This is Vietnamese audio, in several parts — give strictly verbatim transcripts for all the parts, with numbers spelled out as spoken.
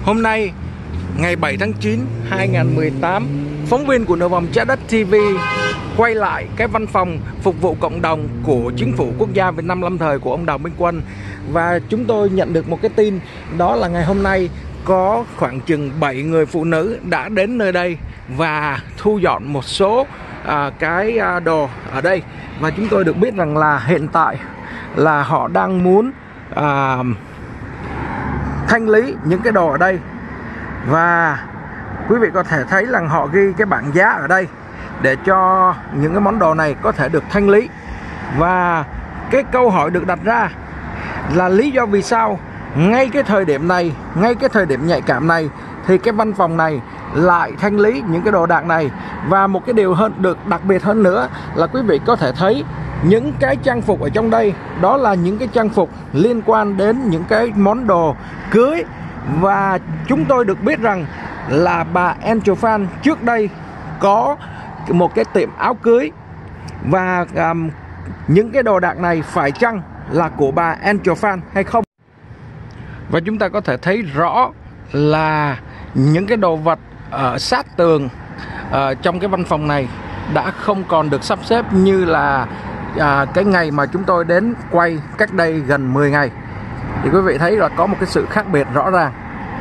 Hôm nay ngày bảy tháng chín hai nghìn không trăm mười tám, phóng viên của Nửa Vòng Trái Đất ti vi quay lại cái văn phòng phục vụ cộng đồng của Chính phủ Quốc gia Việt Nam lâm thời của ông Đào Minh Quân. Và chúng tôi nhận được một cái tin, đó là ngày hôm nay có khoảng chừng bảy người phụ nữ đã đến nơi đây và thu dọn một số à, cái à, đồ ở đây. Và chúng tôi được biết rằng là hiện tại là họ đang muốn à, thanh lý những cái đồ ở đây. Và quý vị có thể thấy là họ ghi cái bảng giá ở đây để cho những cái món đồ này có thể được thanh lý. Và cái câu hỏi được đặt ra là lý do vì sao ngay cái thời điểm này, ngay cái thời điểm nhạy cảm này thì cái văn phòng này lại thanh lý những cái đồ đạc này. Và một cái điều hơn được đặc biệt hơn nữa là quý vị có thể thấy những cái trang phục ở trong đây, đó là những cái trang phục liên quan đến những cái món đồ cưới. Và chúng tôi được biết rằng là bà Angel Phan trước đây có một cái tiệm áo cưới. Và um, những cái đồ đạc này phải chăng là của bà Angel Phan hay không? Và chúng ta có thể thấy rõ là những cái đồ vật ở sát tường ở trong cái văn phòng này đã không còn được sắp xếp như là à, cái ngày mà chúng tôi đến quay cách đây gần mười ngày. Thì quý vị thấy là có một cái sự khác biệt rõ ràng.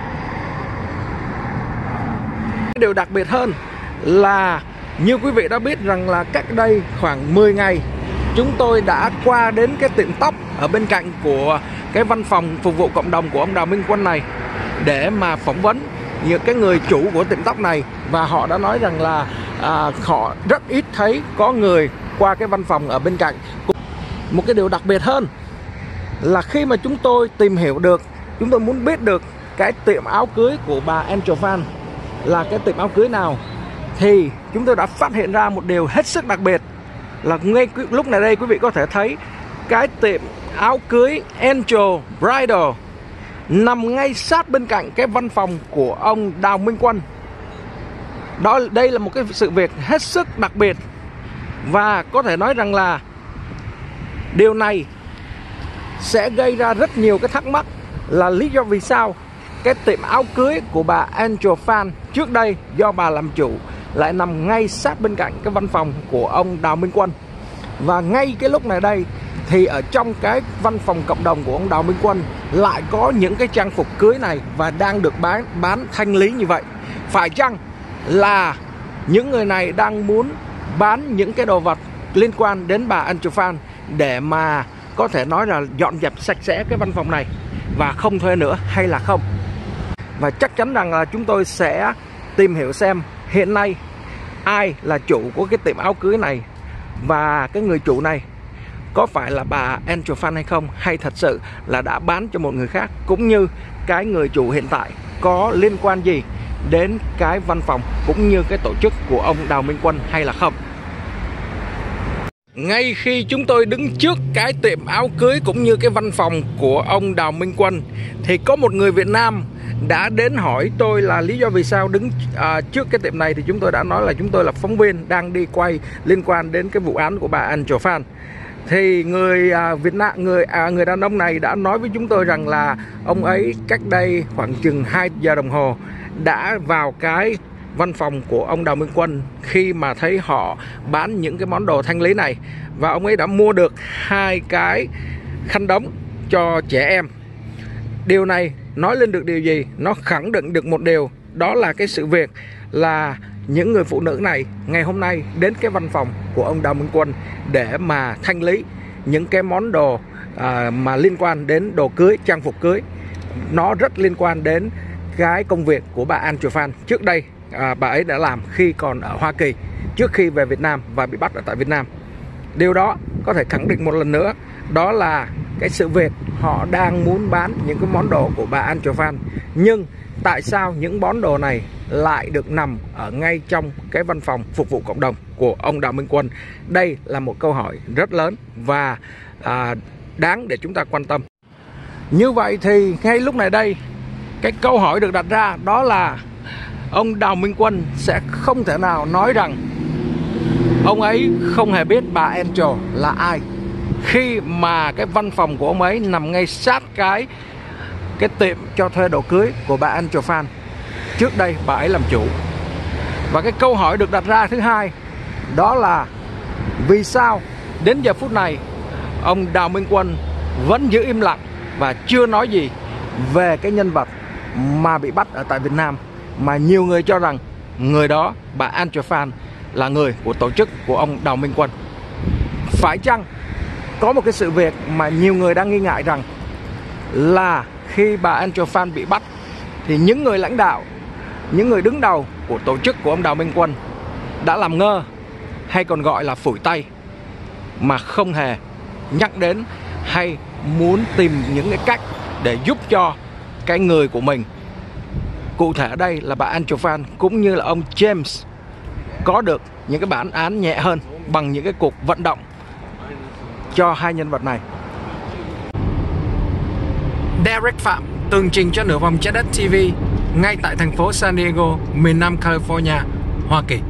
Điều đặc biệt hơn là như quý vị đã biết rằng là cách đây khoảng mười ngày chúng tôi đã qua đến cái tiệm tóc ở bên cạnh của cái văn phòng phục vụ cộng đồng của ông Đào Minh Quân này để mà phỏng vấn những cái người chủ của tiệm tóc này. Và họ đã nói rằng là à, họ rất ít thấy có người qua cái văn phòng ở bên cạnh. Một cái điều đặc biệt hơn là khi mà chúng tôi tìm hiểu được, chúng tôi muốn biết được cái tiệm áo cưới của bà Angel Phan là cái tiệm áo cưới nào, thì chúng tôi đã phát hiện ra một điều hết sức đặc biệt là ngay lúc này đây quý vị có thể thấy cái tiệm áo cưới Angel Bridal nằm ngay sát bên cạnh cái văn phòng của ông Đào Minh Quân. Đó, đây là một cái sự việc hết sức đặc biệt. Và có thể nói rằng là điều này sẽ gây ra rất nhiều cái thắc mắc là lý do vì sao cái tiệm áo cưới của bà Angel Phan trước đây do bà làm chủ lại nằm ngay sát bên cạnh cái văn phòng của ông Đào Minh Quân. Và ngay cái lúc này đây thì ở trong cái văn phòng cộng đồng của ông Đào Minh Quân lại có những cái trang phục cưới này và đang được bán bán thanh lý như vậy. Phải chăng là những người này đang muốn bán những cái đồ vật liên quan đến bà Angel Phan để mà có thể nói là dọn dẹp sạch sẽ cái văn phòng này và không thuê nữa hay là không? Và chắc chắn rằng là chúng tôi sẽ tìm hiểu xem hiện nay ai là chủ của cái tiệm áo cưới này, và cái người chủ này có phải là bà Angel Phan hay không, hay thật sự là đã bán cho một người khác, cũng như cái người chủ hiện tại có liên quan gì đến cái văn phòng cũng như cái tổ chức của ông Đào Minh Quân hay là không. Ngay khi chúng tôi đứng trước cái tiệm áo cưới cũng như cái văn phòng của ông Đào Minh Quân thì có một người Việt Nam đã đến hỏi tôi là lý do vì sao đứng à, trước cái tiệm này. Thì chúng tôi đã nói là chúng tôi là phóng viên đang đi quay liên quan đến cái vụ án của bà Angel Phan. Thì người à, Việt Nam người à, người đàn ông này đã nói với chúng tôi rằng là ông ấy cách đây khoảng chừng hai giờ đồng hồ đã vào cái văn phòng của ông Đào Minh Quân khi mà thấy họ bán những cái món đồ thanh lý này, và ông ấy đã mua được hai cái khăn đóng cho trẻ em. Điều này nói lên được điều gì? Nó khẳng định được một điều, đó là cái sự việc là những người phụ nữ này ngày hôm nay đến cái văn phòng của ông Đào Minh Quân để mà thanh lý những cái món đồ à, mà liên quan đến đồ cưới, trang phục cưới. Nó rất liên quan đến cái công việc của bà Angel Phan trước đây à, bà ấy đã làm khi còn ở Hoa Kỳ, trước khi về Việt Nam và bị bắt ở tại Việt Nam. Điều đó có thể khẳng định một lần nữa, đó là cái sự việc họ đang muốn bán những cái món đồ của bà Angel Phan. Nhưng tại sao những món đồ này lại được nằm ở ngay trong cái văn phòng phục vụ cộng đồng của ông Đào Minh Quân? Đây là một câu hỏi rất lớn và à, đáng để chúng ta quan tâm. Như vậy thì ngay lúc này đây, cái câu hỏi được đặt ra đó là ông Đào Minh Quân sẽ không thể nào nói rằng ông ấy không hề biết bà Angel là ai, khi mà cái văn phòng của ông ấy nằm ngay sát cái cái tiệm cho thuê đồ cưới của bà Angel Phan. Trước đây bà ấy làm chủ. Và cái câu hỏi được đặt ra thứ hai, đó là vì sao đến giờ phút này ông Đào Minh Quân vẫn giữ im lặng và chưa nói gì về cái nhân vật mà bị bắt ở tại Việt Nam, mà nhiều người cho rằng người đó, bà Angel Phan, là người của tổ chức của ông Đào Minh Quân. Phải chăng có một cái sự việc mà nhiều người đang nghi ngại rằng là khi bà Angel Phan bị bắt thì những người lãnh đạo, những người đứng đầu của tổ chức của ông Đào Minh Quân đã làm ngơ, hay còn gọi là phủi tay, mà không hề nhắc đến hay muốn tìm những cái cách để giúp cho cái người của mình, cụ thể ở đây là bà Angel Phan cũng như là ông James, có được những cái bản án nhẹ hơn bằng những cái cuộc vận động cho hai nhân vật này. Derek Phạm tường trình cho Nửa Vòng Trái Đất ti vi ngay tại thành phố San Diego, miền Nam California, Hoa Kỳ.